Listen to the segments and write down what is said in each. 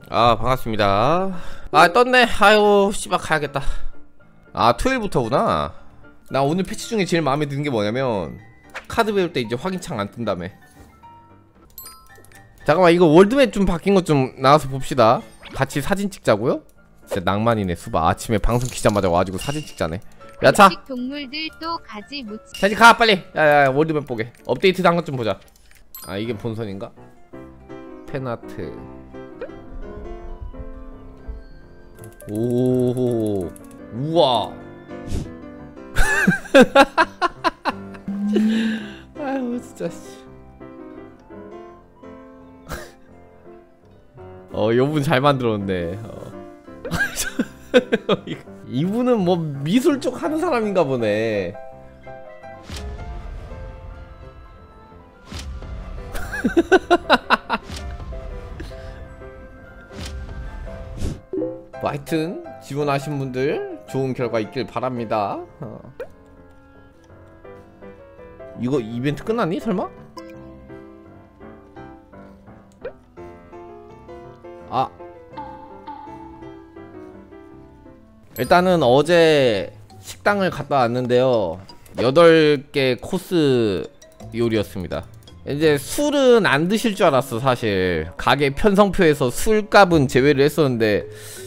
아 반갑습니다. 아 떴네. 아유 씨발 가야겠다. 아 토요일부터구나. 나 오늘 패치 중에 제일 마음에 드는 게 뭐냐면 카드 배울 때 이제 확인창 안 뜬다며. 잠깐만 이거 월드맵 좀 바뀐 것 좀 나와서 봅시다. 같이 사진 찍자고요? 진짜 낭만이네 수바. 아침에 방송 키자마자 와가지고 사진 찍자네. 야 차! 동물들 또 가지 못. 자 이제 가 빨리. 야야 월드맵 보게. 업데이트 한 것 좀 보자. 아 이게 본선인가? 팬아트. 오 우와. 아유 진짜 씨. 요분 잘 만들었네. 이분은 뭐 미술 쪽 하는 사람인가 보네. 뭐 하여튼 지원하신 분들 좋은 결과 있길 바랍니다. 이거 이벤트 끝났니 설마? 아 일단은 어제 식당을 갔다 왔는데요 8개 코스 요리였습니다. 이제 술은 안 드실 줄 알았어 사실. 가게 편성표에서 술값은 제외를 했었는데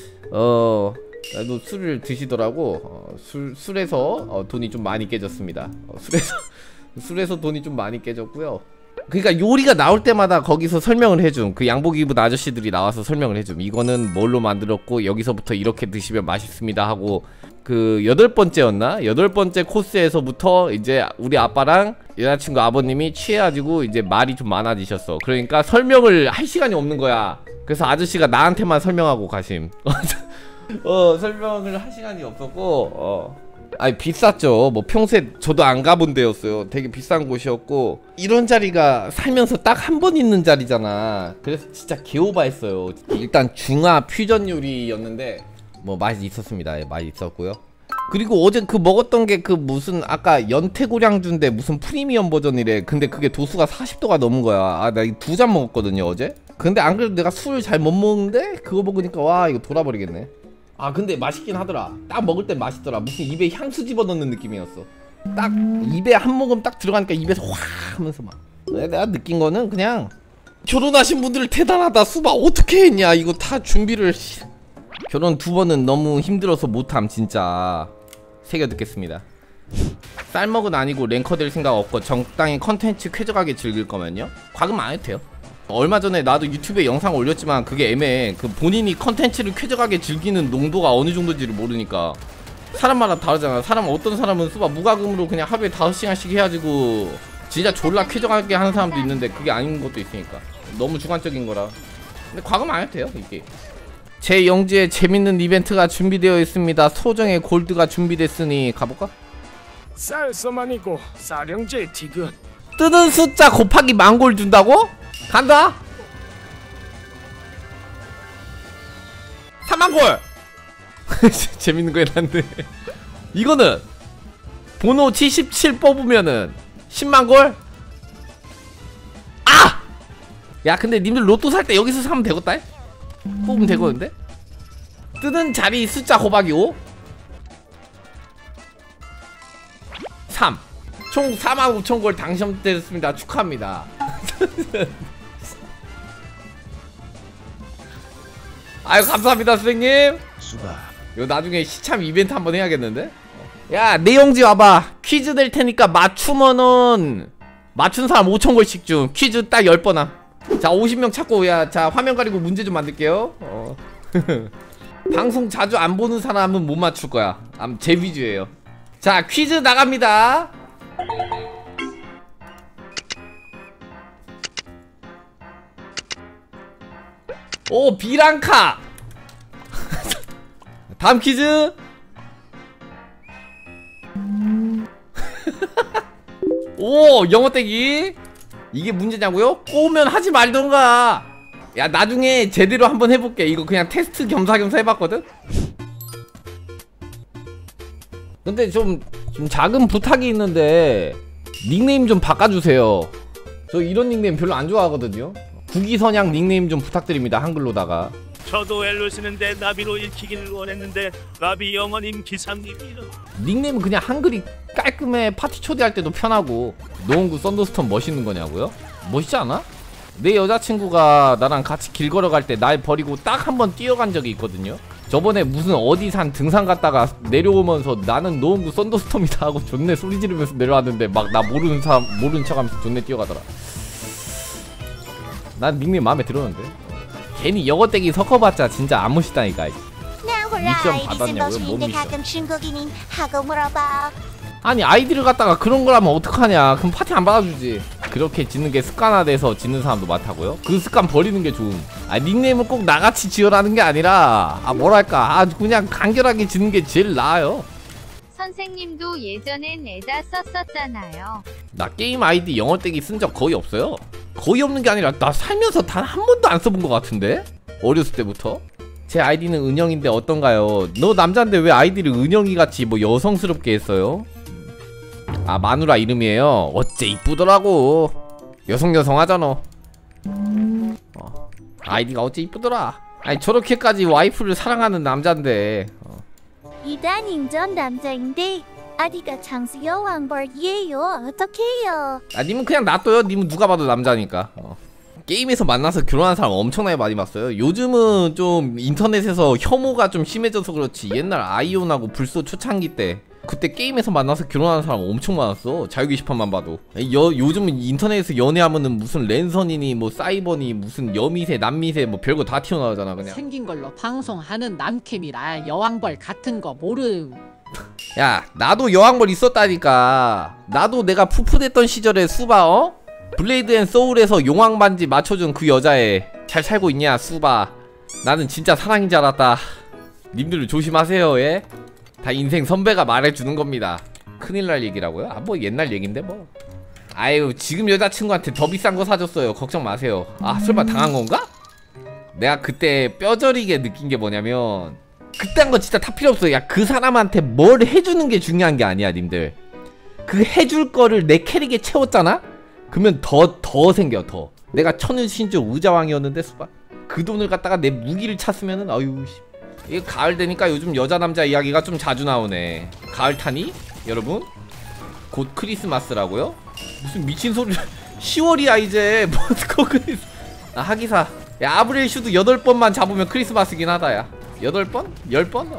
그래도 술을 드시더라고. 술에서 돈이 좀 많이 깨졌습니다. 술에서 돈이 좀 많이 깨졌고요. 그러니까 요리가 나올 때마다 거기서 설명을 해줌. 그 양복 입은 아저씨들이 나와서 설명을 해줌. 이거는 뭘로 만들었고 여기서부터 이렇게 드시면 맛있습니다 하고. 그 8번째였나? 8번째 코스에서부터 이제 우리 아빠랑 여자친구 아버님이 취해가지고 이제 말이 좀 많아지셨어. 그러니까 설명을 할 시간이 없는 거야. 그래서 아저씨가 나한테만 설명하고 가심. 설명을 할 시간이 없었고 아니 비쌌죠. 뭐 평소에 저도 안 가본 데였어요. 되게 비싼 곳이었고 이런 자리가 살면서 딱 한 번 있는 자리잖아. 그래서 진짜 개오바했어요. 일단 중화 퓨전 요리였는데 뭐 맛이 있었습니다. 맛이 있었고요. 그리고 어제 그 먹었던 게 그 무슨 아까 연태고량주인데 무슨 프리미엄 버전이래. 근데 그게 도수가 40도가 넘은 거야. 아 나 2잔 먹었거든요 어제. 근데 안 그래도 내가 술 잘 못 먹는데 그거 먹으니까 와 이거 돌아버리겠네. 아 근데 맛있긴 하더라. 딱 먹을 땐 맛있더라. 무슨 입에 향수 집어넣는 느낌이었어. 딱 입에 한 모금 딱 들어가니까 입에서 확 하면서 막. 내가 느낀 거는 그냥 결혼하신 분들 대단하다. 수박 어떻게 했냐 이거 다 준비를. 결혼 2번은 너무 힘들어서 못함 진짜. 새겨 듣겠습니다. 쌀먹은 아니고 랭커 될 생각 없고 적당히 컨텐츠 쾌적하게 즐길 거면요 과금 안 해도 돼요. 얼마 전에 나도 유튜브에 영상 올렸지만 그게 애매해. 그 본인이 컨텐츠를 쾌적하게 즐기는 농도가 어느 정도인지를 모르니까. 사람마다 다르잖아. 어떤 사람은 수박 무과금으로 그냥 하루에 5시간씩 해가지고 진짜 졸라 쾌적하게 하는 사람도 있는데 그게 아닌 것도 있으니까 너무 주관적인 거라. 근데 과금 안 해도 돼요 이게. 제 영지에 재밌는 이벤트가 준비되어 있습니다. 소정의 골드가 준비됐으니 가볼까? 쌀서만이고 사령제 티근 뜨는 숫자 곱하기 10,000골 준다고? 간다! 30,000골! 재밌는 거 해놨네. 이거는 번호 77 뽑으면은 100,000골? 아! 야 근데 님들 로또 살 때 여기서 사면 되겠다? 뽑으면 되거든데? 뜨는 자리 숫자 곱하기 5? 3 총 45,000골 당첨되었습니다. 축하합니다. 아유 감사합니다 선생님. 이거 나중에 시참 이벤트 한번 해야겠는데? 야 내용지 와봐. 퀴즈 낼 테니까 맞추면은 맞춘 사람 5,000골씩 줌. 퀴즈 딱 10번 함. 자 50명 찾고 야 자 화면 가리고 문제 좀 만들게요. 방송 자주 안 보는 사람은 못 맞출 거야. 제 위주예요. 자 퀴즈 나갑니다. 오 비랑카. 다음 퀴즈. 오 영어떼기. 이게 문제냐고요? 꼬우면 하지 말던가. 야 나중에 제대로 한번 해볼게. 이거 그냥 테스트 겸사겸사 해봤거든? 근데 좀 작은 부탁이 있는데 닉네임 좀 바꿔주세요. 저 이런 닉네임 별로 안 좋아하거든요. 국이선양 닉네임 좀 부탁드립니다. 한글로다가 저도 엘로 쓰는데 나비로 읽히기를 원했는데 나비 영어님 기사님이라. 닉네임은 그냥 한글이 깔끔해. 파티 초대할 때도 편하고. 노홍구 썬더스톰 멋있는 거냐고요? 멋있지 않아? 내 여자친구가 나랑 같이 길 걸어갈 때 날 버리고 딱 한 번 뛰어간 적이 있거든요. 저번에 무슨 어디 산 등산 갔다가 내려오면서 나는 노홍구 썬더스톰이다 하고 존내 소리 지르면서 내려왔는데 막 나 모르는 사람 모르는 척하면서 존내 뛰어가더라. 난 닉네임 마음에 들었는데. 괜히 여거떼기 섞어봤자 진짜 안 멋있다니까. 미션 받았냐고요? 뭐 미션? 가끔 중국인인 하고 물어봐. 아니 아이디를 갖다가 그런 거라면 어떡하냐. 그럼 파티 안 받아주지. 그렇게 짓는 게 습관화돼서 짓는 사람도 많다고요? 그 습관 버리는 게 좋음. 아 닉네임은 꼭 나같이 지어라는 게 아니라 뭐랄까 그냥 간결하게 짓는 게 제일 나아요. 선생님도 예전엔 에다 썼었잖아요. 나 게임 아이디 영어떼기 쓴 적 거의 없어요. 거의 없는 게 아니라 나 살면서 단 한 번도 안 써본 것 같은데? 어렸을 때부터? 제 아이디는 은영인데 어떤가요? 너 남잔데 왜 아이디를 은영이같이 뭐 여성스럽게 했어요? 아 마누라 이름이에요? 어째 이쁘더라고. 여성하잖아. 아이디가 어째 이쁘더라. 아니 저렇게까지 와이프를 사랑하는 남잔데 이단 인전 남자인데 아디가 장수 여왕벌이에요. 어떡해요? 아 님은 그냥 놔둬요. 님은 누가 봐도 남자니까. 게임에서 만나서 결혼한 사람 엄청나게 많이 봤어요. 요즘은 좀 인터넷에서 혐오가 좀 심해져서 그렇지 옛날 아이온하고 불소 초창기 때 그때 게임에서 만나서 결혼하는 사람 엄청 많았어. 자유 게시판만 봐도. 요즘은 인터넷에서 연애하면은 무슨 랜선이니 뭐 사이버니 무슨 여미새 남미새 뭐 별거 다 튀어나오잖아 그냥. 생긴 걸로 방송하는 남캠이라 여왕벌 같은 거 모름. 야 나도 여왕벌 있었다니까. 나도 내가 푸푸댔던 시절에 수바 블레이드 앤 소울에서 용왕 반지 맞춰준 그 여자애 잘 살고 있냐 수바. 나는 진짜 사랑인 줄 알았다. 님들 조심하세요. 예? 다 인생 선배가 말해주는 겁니다. 큰일 날 얘기라고요? 아 뭐 옛날 얘긴데 뭐. 아유 지금 여자친구한테 더 비싼 거 사줬어요. 걱정 마세요. 아 설마 당한 건가? 내가 그때 뼈저리게 느낀 게 뭐냐면 그딴 거 진짜 다 필요 없어. 야 그 사람한테 뭘 해주는 게 중요한 게 아니야 님들. 그 해줄 거를 내 캐릭에 채웠잖아? 그러면 더 생겨 더. 내가 천은신주 의자왕이었는데 수바 그 돈을 갖다가 내 무기를 찼으면은 아유 이게 가을 되니까 요즘 여자 남자 이야기가 좀 자주 나오네. 가을 타니? 여러분? 곧 크리스마스라고요? 무슨 미친 소리를 10월이야 이제 뭐 크리스. 아 하기사 야 아브렐 슈도 8번만 잡으면 크리스마스긴 하다 야. 8번? 10번?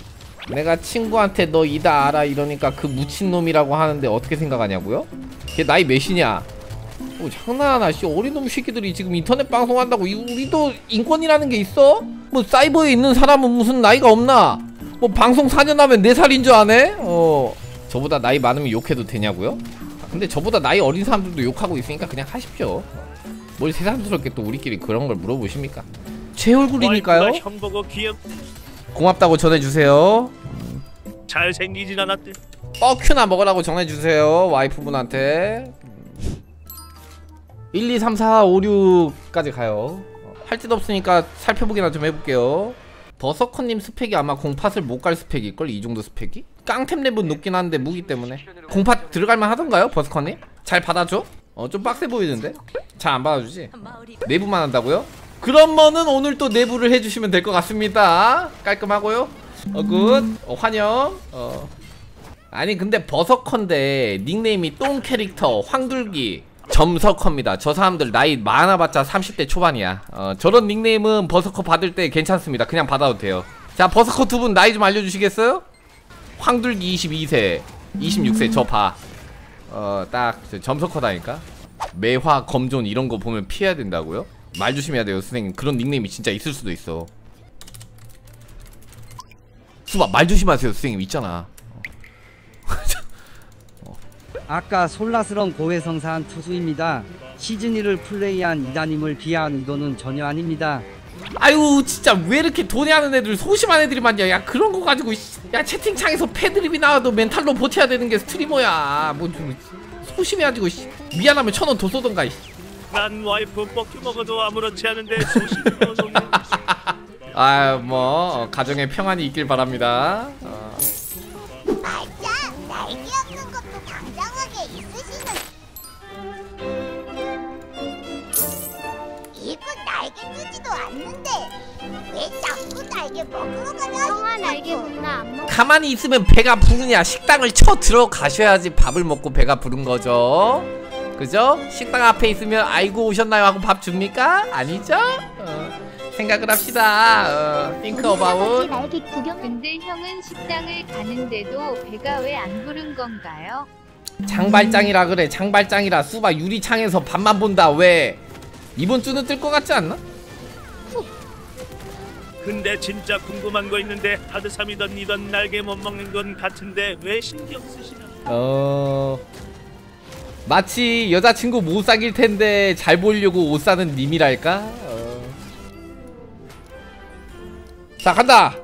내가 친구한테 너 이다 알아 이러니까 그 무친놈이라고 하는데 어떻게 생각하냐고요? 걔 나이 몇이냐? 뭐 장난하나 씨. 어린 놈 새끼들이 지금 인터넷 방송한다고 우리도 인권이라는 게 있어? 뭐 사이버에 있는 사람은 무슨 나이가 없나? 뭐 방송 4년 하면 4살인 줄 아네? 저보다 나이 많으면 욕해도 되냐고요? 근데 저보다 나이 어린 사람들도 욕하고 있으니까 그냥 하십시오. 뭘 새삼스럽게 또 우리끼리 그런 걸 물어보십니까? 제 얼굴이니까요. 형보고 귀엽. 고맙다고 전해주세요. 잘생기진 않았대. 뻐큐나 먹으라고 전해주세요 와이프분한테. 1, 2, 3, 4, 5, 6까지 가요. 할 짓 없으니까 살펴보기나 좀 해볼게요. 버서커님 스펙이 아마 공팟을 못 갈 스펙일걸? 이 정도 스펙이? 깡템 랩은 높긴 한데 무기 때문에. 공팟 들어갈만 하던가요 버서커님? 잘 받아줘? 좀 빡세 보이는데? 잘 안 받아주지? 내부만 한다고요? 그러면은 오늘 또 내부를 해주시면 될 것 같습니다. 깔끔하고요. 굿. 환영. 아니 근데 버서커인데 닉네임이 똥 캐릭터 황둘기 점서커입니다. 저 사람들 나이 많아봤자 30대 초반이야. 저런 닉네임은 버서커 받을 때 괜찮습니다. 그냥 받아도 돼요. 자 버서커 두 분 나이 좀 알려주시겠어요? 황둘기 22세 26세 저 봐. 딱 점서커다니까. 매화 검존 이런 거 보면 피해야 된다고요? 말 조심해야 돼요 선생님. 그런 닉네임이 진짜 있을 수도 있어. 수바 말 조심하세요 선생님. 있잖아. 아까 솔라스런 고해성사한 투수입니다. 시즌1을 플레이한 이다님을 비하한 의도는 전혀 아닙니다. 아유 진짜 왜 이렇게 돈이하는 애들 소심한 애들이 많냐. 야 그런 거 가지고 야 채팅창에서 패드립이 나와도 멘탈로 버텨야 되는 게 스트리머야. 뭐 좀 소심해가지고 미안하면 1000원 더 쏘던가. 난 와이프 뻑큐 먹어도 아무렇지 않은데 소심해서. 아 뭐 가정에 평안이 있길 바랍니다. 맞아. 날개 없는 것도 당당하게 있으시는. 이건 날개 뜨지도 않는데 왜 이제 먹으러 가자. 형아 날개 먹나 안 먹어? 가만히 있으면 배가 부르냐? 식당을 쳐 들어가셔야지 밥을 먹고 배가 부른 거죠. 그죠? 식당 앞에 있으면 아이고 오셨나요 하고 밥 줍니까? 아니죠? 생각을 합시다. think about. 날개 구경. 근데 형은 식당을 가는데도 배가 왜 안 부른 건가요? 장발장이라 그래. 장발장이라. 수바 유리창에서 밥만 본다. 왜? 이번 주는 뜰 것 같지 않나? 근데 진짜 궁금한 거 있는데 하드삼이던 이던 날개 못 먹는 건 같은데 왜 신경 쓰시나? 마치 여자친구 못 사귈 텐데 잘 보이려고 옷 사는 님이랄까? 자 간다.